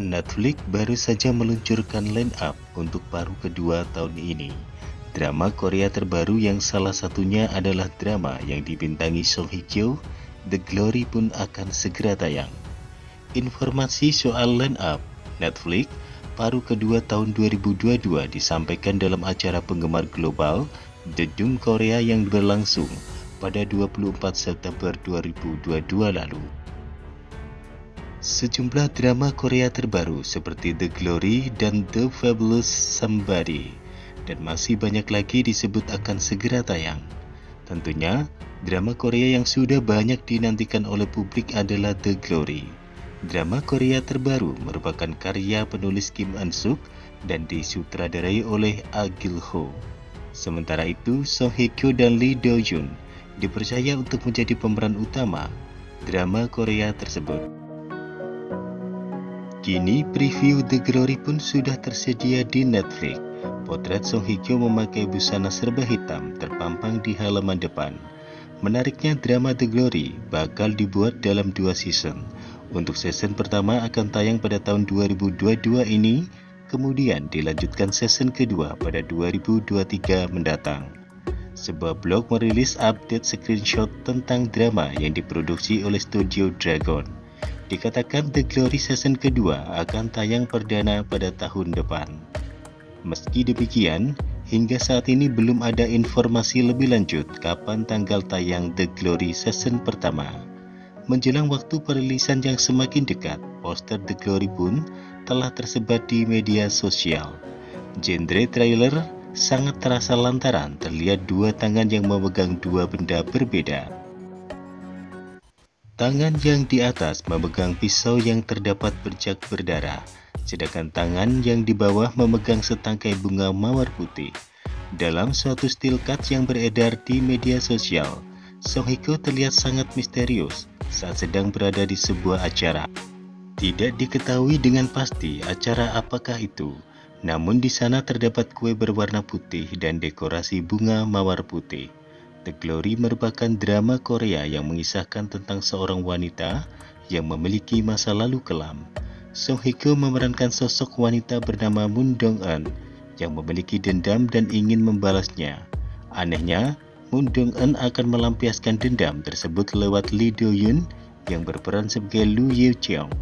Netflix baru saja meluncurkan line-up untuk paruh kedua tahun ini. Drama Korea terbaru yang salah satunya adalah drama yang dibintangi Song Hye Kyo, The Glory pun akan segera tayang. Informasi soal line-up Netflix paruh kedua tahun 2022 disampaikan dalam acara penggemar global The Doom Korea yang berlangsung pada 24 September 2022 lalu. Sejumlah drama Korea terbaru seperti The Glory dan The Fabulous Somebody dan masih banyak lagi disebut akan segera tayang. Tentunya, drama Korea yang sudah banyak dinantikan oleh publik adalah The Glory. Drama Korea terbaru merupakan karya penulis Kim Eun-suk dan disutradarai oleh Ah Gil-ho. Sementara itu, Song Hye Kyo dan Lee Do-yoon dipercaya untuk menjadi pemeran utama drama Korea tersebut. Kini preview The Glory pun sudah tersedia di Netflix. Potret Song Hye Kyo memakai busana serba hitam terpampang di halaman depan. Menariknya, drama The Glory bakal dibuat dalam 2 season. Untuk season pertama akan tayang pada tahun 2022 ini, kemudian dilanjutkan season kedua pada 2023 mendatang. Sebuah blog merilis update screenshot tentang drama yang diproduksi oleh Studio Dragon. Dikatakan The Glory season kedua akan tayang perdana pada tahun depan. Meski demikian, hingga saat ini belum ada informasi lebih lanjut kapan tanggal tayang The Glory season pertama. Menjelang waktu perilisan yang semakin dekat, poster The Glory pun telah tersebar di media sosial. Genre trailer sangat terasa lantaran terlihat 2 tangan yang memegang 2 benda berbeda. Tangan yang di atas memegang pisau yang terdapat bercak berdarah, sedangkan tangan yang di bawah memegang setangkai bunga mawar putih. Dalam suatu still cut yang beredar di media sosial, Song Hye Kyo terlihat sangat misterius saat sedang berada di sebuah acara. Tidak diketahui dengan pasti acara apakah itu, namun di sana terdapat kue berwarna putih dan dekorasi bunga mawar putih. The Glory merupakan drama Korea yang mengisahkan tentang seorang wanita yang memiliki masa lalu kelam. Song Hye Kyo memerankan sosok wanita bernama Moon Dong-eun yang memiliki dendam dan ingin membalasnya. Anehnya, Moon Dong-eun akan melampiaskan dendam tersebut lewat Lee Do-yoon yang berperan sebagai Lee Yoo-cheong.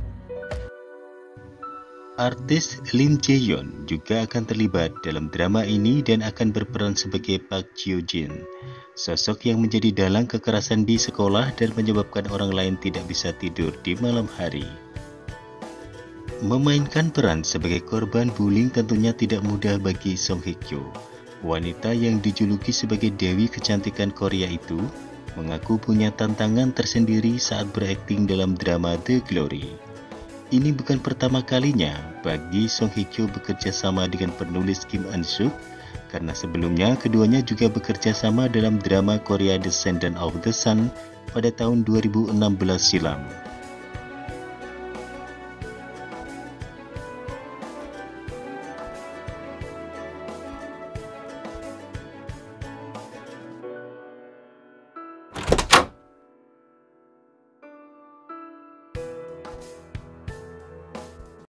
Artis Lim Jae-yeon juga akan terlibat dalam drama ini dan akan berperan sebagai Park Gyu-jin, sosok yang menjadi dalang kekerasan di sekolah dan menyebabkan orang lain tidak bisa tidur di malam hari. Memainkan peran sebagai korban bullying tentunya tidak mudah bagi Song Hye Kyo. Wanita yang dijuluki sebagai Dewi Kecantikan Korea itu mengaku punya tantangan tersendiri saat berakting dalam drama The Glory. Ini bukan pertama kalinya bagi Song Hye Kyo bekerja sama dengan penulis Kim Eun-suk, karena sebelumnya keduanya juga bekerja sama dalam drama Korea Descendant of the Sun pada tahun 2016 silam.